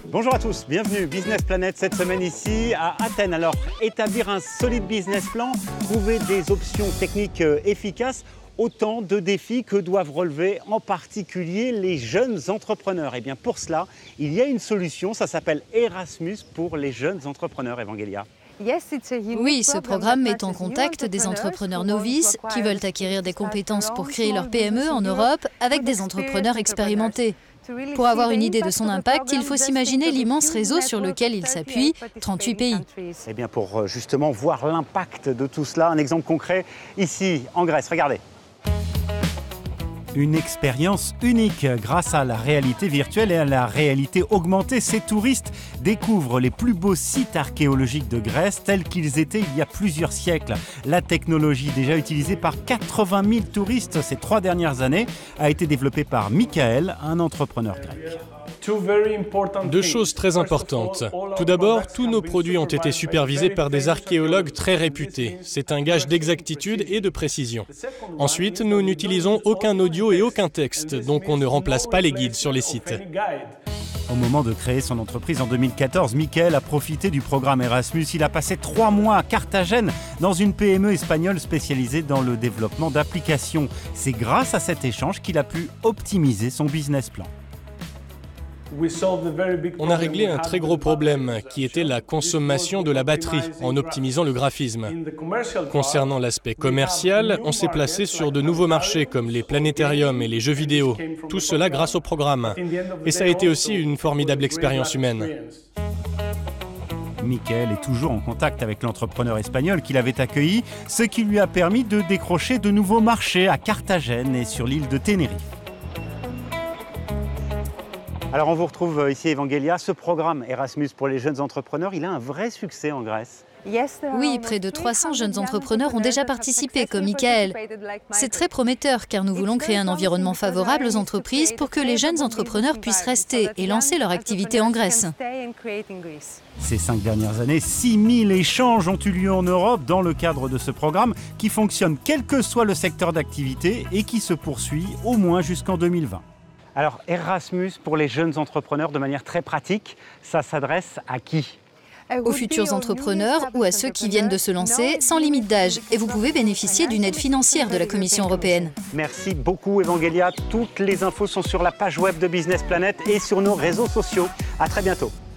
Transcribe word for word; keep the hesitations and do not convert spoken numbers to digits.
Bonjour à tous, bienvenue Business Planet cette semaine ici à Athènes. Alors, établir un solide business plan, trouver des options techniques efficaces, autant de défis que doivent relever en particulier les jeunes entrepreneurs. Et bien pour cela, il y a une solution, ça s'appelle Erasmus pour les jeunes entrepreneurs, Evangelia. Oui, ce programme met en contact des entrepreneurs novices qui veulent acquérir des compétences pour créer leur P M E en Europe avec des entrepreneurs expérimentés. Pour avoir une idée de son impact, il faut s'imaginer l'immense réseau sur lequel il s'appuie, trente-huit pays. Et bien pour justement voir l'impact de tout cela, un exemple concret ici en Grèce, regardez. Une expérience unique grâce à la réalité virtuelle et à la réalité augmentée. Ces touristes découvrent les plus beaux sites archéologiques de Grèce tels qu'ils étaient il y a plusieurs siècles. La technologie déjà utilisée par quatre-vingt mille touristes ces trois dernières années a été développée par Michael, un entrepreneur grec. Deux choses très importantes. Tout d'abord, tous nos produits ont été supervisés par des archéologues très réputés. C'est un gage d'exactitude et de précision. Ensuite, nous n'utilisons aucun audio et aucun texte, donc on ne remplace pas les guides sur les sites. Au moment de créer son entreprise en deux mille quatorze, Michael a profité du programme Erasmus. Il a passé trois mois à Carthagène dans une P M E espagnole spécialisée dans le développement d'applications. C'est grâce à cet échange qu'il a pu optimiser son business plan. On a réglé un très gros problème, qui était la consommation de la batterie, en optimisant le graphisme. Concernant l'aspect commercial, on s'est placé sur de nouveaux marchés, comme les planétariums et les jeux vidéo. Tout cela grâce au programme. Et ça a été aussi une formidable expérience humaine. Michael est toujours en contact avec l'entrepreneur espagnol qu'il avait accueilli, ce qui lui a permis de décrocher de nouveaux marchés à Carthagène et sur l'île de Tenerife. Alors on vous retrouve ici Evangelia. Ce programme Erasmus pour les jeunes entrepreneurs, il a un vrai succès en Grèce. Oui, près de trois cents jeunes entrepreneurs ont déjà participé, comme Michael. C'est très prometteur car nous voulons créer un environnement favorable aux entreprises pour que les jeunes entrepreneurs puissent rester et lancer leur activité en Grèce. Ces cinq dernières années, six mille échanges ont eu lieu en Europe dans le cadre de ce programme qui fonctionne quel que soit le secteur d'activité et qui se poursuit au moins jusqu'en deux mille vingt. Alors Erasmus pour les jeunes entrepreneurs de manière très pratique, ça s'adresse à qui ? Aux futurs entrepreneurs ou à ceux qui viennent de se lancer sans limite d'âge. Et vous pouvez bénéficier d'une aide financière de la Commission européenne. Merci beaucoup Evangelia. Toutes les infos sont sur la page web de Business Planet et sur nos réseaux sociaux. À très bientôt.